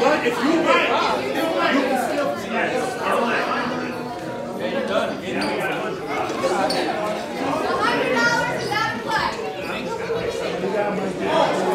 But if you win, you can still smash. Yeah, you're done. $100 is out of play.